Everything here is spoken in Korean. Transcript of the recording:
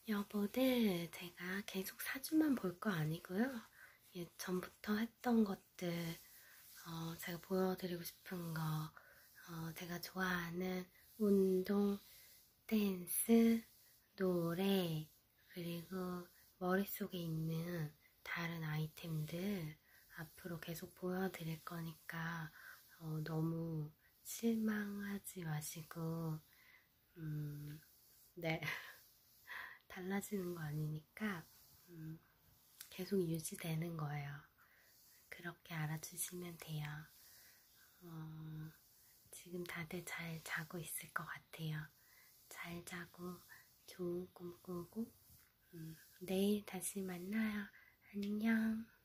여보들, 제가 계속 사주만 볼 거 아니고요. 예전부터 했던 것들, 제가 보여드리고 싶은 거, 제가 좋아하는 운동, 댄스, 노래, 그리고 머릿속에 있는 다른 아이템들 앞으로 계속 보여드릴 거니까, 너무 실망하지 마시고, 네. 달라지는 거 아니니까 계속 유지되는 거예요. 그렇게 알아주시면 돼요. 지금 다들 잘 자고 있을 것 같아요. 잘 자고 좋은 꿈 꾸고 내일 다시 만나요. 안녕.